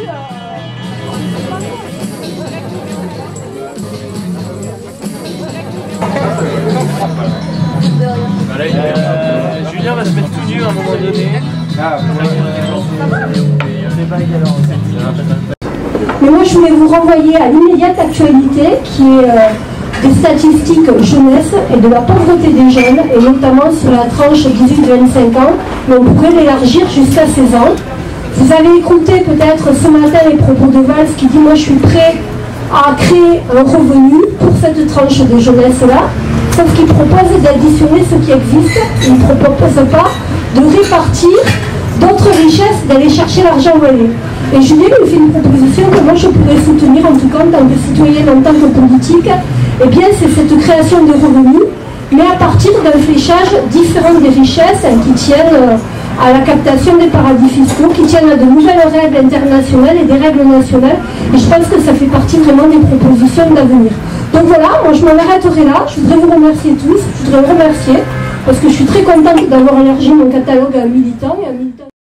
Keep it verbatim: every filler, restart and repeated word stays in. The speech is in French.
Euh, Julien va se mettre tout nu à un moment donné. Mais moi je voulais vous renvoyer à l'immédiate actualité qui est euh, des statistiques jeunesse et de la pauvreté des jeunes, et notamment sur la tranche dix-huit vingt-cinq ans, mais on pourrait l'élargir jusqu'à seize ans. Vous avez écouté peut-être ce matin les propos de Valls qui dit « moi je suis prêt à créer un revenu pour cette tranche de jeunesse-là », sauf qu'il propose d'additionner ce qui existe, il ne propose pas de répartir d'autres richesses, d'aller chercher l'argent où elle est. Et Julien lui fait une proposition que moi je pourrais soutenir, en tout cas en tant que citoyenne, en tant que politique. Eh bien c'est cette création de revenus, mais à partir d'un fléchage différent des richesses hein, qui tiennent à la captation des paradis fiscaux, qui tiennent à de nouvelles règles internationales et des règles nationales. Et je pense que ça fait partie vraiment des propositions d'avenir. Donc voilà, moi je m'en arrêterai là. Je voudrais vous remercier tous. Je voudrais vous remercier parce que je suis très contente d'avoir élargi mon catalogue à un militant et un militant.